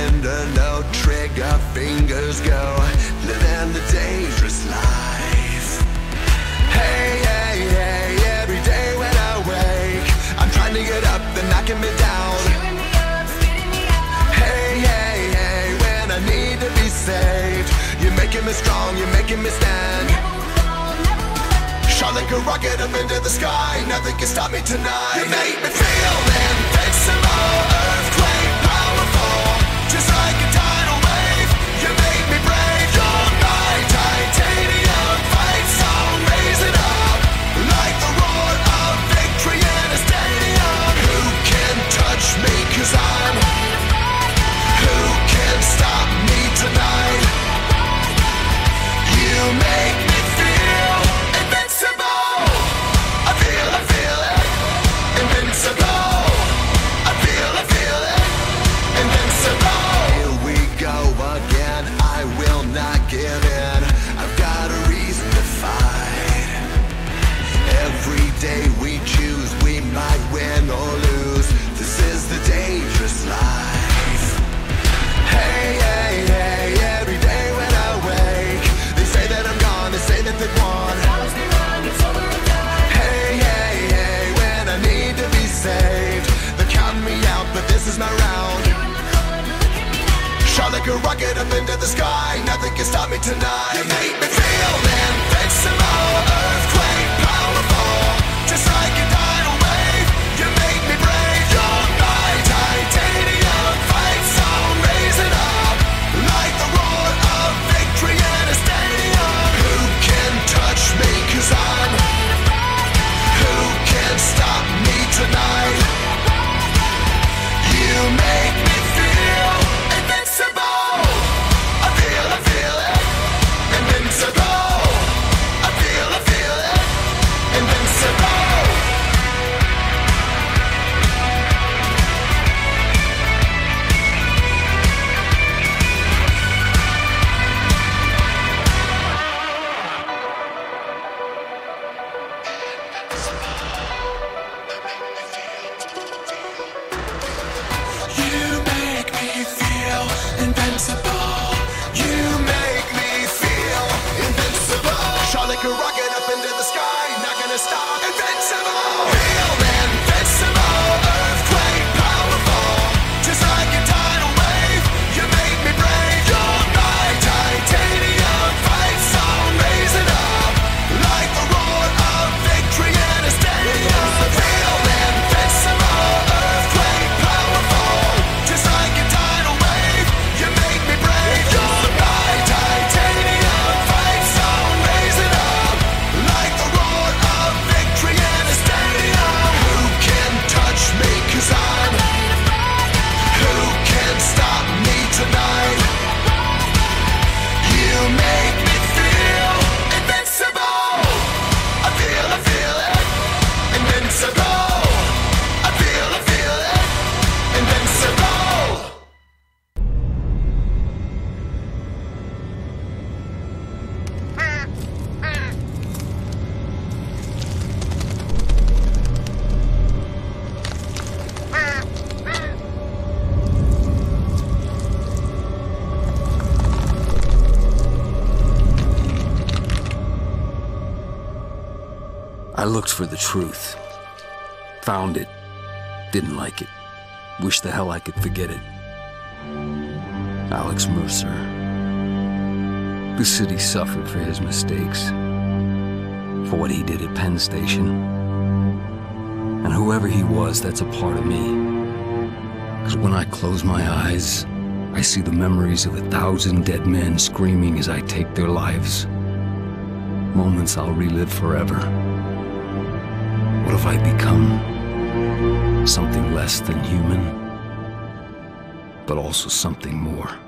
surrender, no trigger fingers go, living the dangerous life. Hey, hey, hey, every day when I wake, I'm trying to get up, they're knocking me down. Hey, hey, hey, when I need to be saved, you're making me strong, you're making me stand. Shot like a rocket up into the sky, nothing can stop me tonight. You make me feel invincible, earthquake powerful, just like a tidal wave. You make me brave, you're my titanium fight song. Raise it up, like the roar of victory in a stadium. Who can touch me, 'cause I'm who can stop me tonight? You make me feel invincible. I feel it, invincible. I feel it, invincible. Here we go again, I will not give in. I've got a reason to fight. Every day we choose, we might win or lose. This is the dangerous life. Hey, hey, hey, every day when I wake, they say that I'm gone, they say that they've won. Hey, hey, hey, when I need to be saved, they're counting me out, but this is my round. Shot like a rocket up into the sky, nothing can stop me tonight. You make me feel invincible, earthquake powerful, just like a tidal wave. You make me brave, you're my titanium fight song. Raise it up, like the roar of victory in a stadium. Who can touch me, 'cause I'm who can stop me tonight? You make me feel invincible. I feel it, invincible. I feel it, invincible. You make me feel invincible. You make me feel invincible. Shot like a rocket up into the sky, not gonna stop. Invincible. Feel invincible, earthquake powerful, just like a tidal wave. You make me brave, you're my titanium fight song. Raise it up, like the roar of victory in a stadium. Feel invincible, earthquake powerful, just like a tidal wave. You make me brave, you're my titanium fight song. Raise it up, like the roar of victory in a stadium. Who can touch me, 'cause I'm who can stop me tonight? You make me feel invincible. I feel it, invincible. I feel it, invincible. I looked for the truth. Found it. Didn't like it. Wished the hell I could forget it. Alex Mercer. The city suffered for his mistakes. For what he did at Penn Station. And whoever he was, that's a part of me. 'Cause when I close my eyes, I see the memories of 1,000 dead men screaming as I take their lives. Moments I'll relive forever. What have I become? Something less than human, but also something more.